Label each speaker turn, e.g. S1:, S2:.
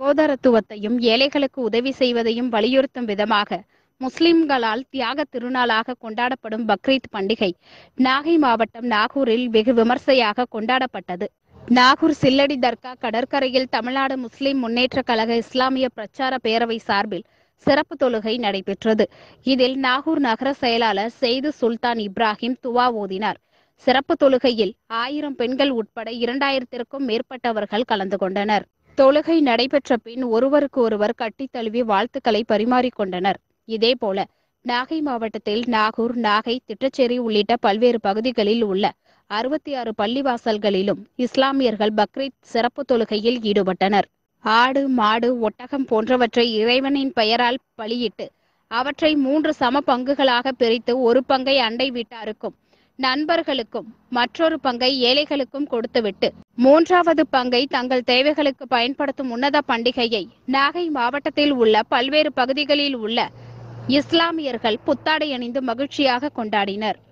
S1: சகோதரத்துவத்தையும் ஏழைகளுக்கு உதவி செய்வதையும் வலியுறுத்தும் விதமாக முஸ்லிம்களால் தியாக திருநாளாக கொண்டாடப்படும் பக்ரீத் பண்டிகை நாகை மாவட்டம் நாகூரில் வெகு விமர்சையாக கொண்டாடப்பட்டது. நாகூர் சில்லடி தர்கா கடற்கரையில் தமிழ்நாடு முஸ்லிம் முன்னேற்ற கழக இஸ்லாமிய பிரச்சார பேரவை சார்பில் சிறப்பு தொழுகை நடைபெற்றது. இதில் நாகூர் நகர செயலாளர் செய்து சுல்தான் இப்ராஹிம் துவா ஓதினார். சிறப்பு தொழுகையில் 1000 பெண்கள் உட்பட 2000த்திற்கும் மேற்பட்டவர்கள் கலந்து கொண்டனர். தொழுகை நடைபெற்ற பின் ஒருவருக்கு ஒருவர் கட்டித் தழுவி வாழ்த்துக்களை பரிமாறிக்கொண்டனர். இதேபோல நாகை மாவட்டத்தில் நாகூர், நாகை, திட்டச்சேரி உள்ளிட்ட பல்வேறு பகுதிகளில் உள்ள 66 பள்ளிவாசல்களிலும் இஸ்லாமியர்கள் பக்ரீத் சிறப்பு தொழுகையில் ஈடுபட்டனர். ஆடு, மாடு, ஒட்டகம் போன்றவற்றை இறைவனின் பெயரால் பலியிட்டு அவற்றை 3 சம பங்குகளாக பிரித்து ஒரு பங்கை அண்டை வீட்டாருக்கும் நண்பர்களுக்கும் மற்றொரு பங்கை ஏழைகளுக்கும் கொடுத்துவிட்டு 3வது பங்கை தங்கள் தேவைகளுக்கு பயன்படுத்தும் உன்னத பண்டிகையை நாகை மாவட்டத்தில் உள்ள பல்வேறு பகுதிகளில் உள்ள இஸ்லாமியர்கள் புத்தாடை அணிந்து மகிழ்ச்சியாக கொண்டாடினர்.